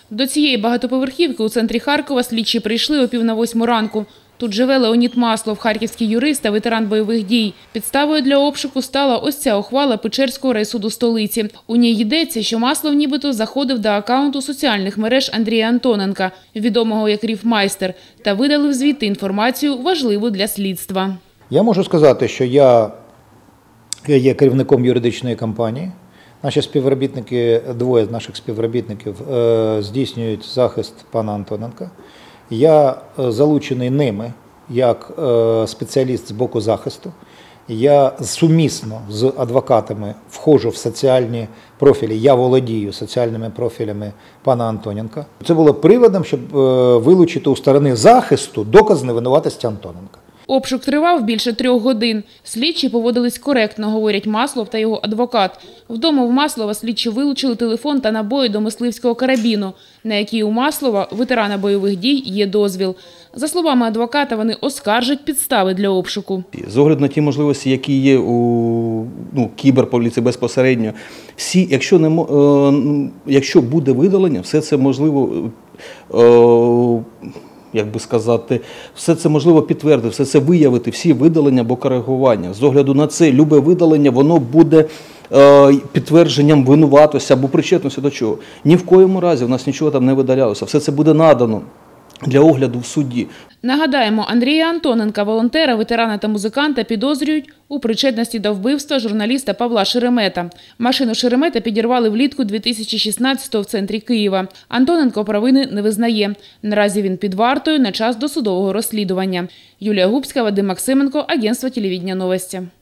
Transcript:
До цієї багатоповерхівки у центрі Харкова слідчі прийшли о 7:45 ранку. Тут живе Леонід Маслов, харківський юрист та ветеран бойових дій. Підставою для обшуку стала ось ця ухвала Печерського райсуду столиці. У ній йдеться, що Маслов нібито заходив до акаунту соціальних мереж Андрія Антоненка, відомого як Ріфмайстер, та видалив звідти інформацію, важливу для слідства. Я можу сказати, що я є керівником юридичної компанії. Наші співробітники, двоє з наших співробітників здійснюють захист пана Антоненка. Я залучений ними як спеціаліст з боку захисту. Я сумісно з адвокатами входжу в соціальні профілі, я володію соціальними профілями пана Антоненка. Це було приводом, щоб вилучити у сторони захисту доказ невинуватості Антоненка. Обшук тривав більше 3 годин. Слідчі поводились коректно, говорять Маслов та його адвокат. Вдома в Маслова слідчі вилучили телефон та набої до мисливського карабіну, на який у Маслова, ветерана бойових дій, є дозвіл. За словами адвоката, вони оскаржать підстави для обшуку. З огляду на ті можливості, які є у кіберполіції безпосередньо, якщо буде видалення, все це можливо, все це можливо підтвердити, все це виявити, всі видалення або коригування. З огляду на це, любе видалення, воно буде підтвердженням винуватості або причетності до чого. Ні в коєму разі в нас нічого там не видалялося, все це буде надано для огляду в суді. Нагадаємо, Андрія Антоненка, волонтера, ветерана та музиканта, підозрюють у причетності до вбивства журналіста Павла Шеремета. Машину Шеремета підірвали влітку 2016-го в центрі Києва. Антоненко провини не визнає. Наразі він під вартою на час досудового розслідування. Юлія Губська, Вадим Максименко, агентство телевидения «Новости».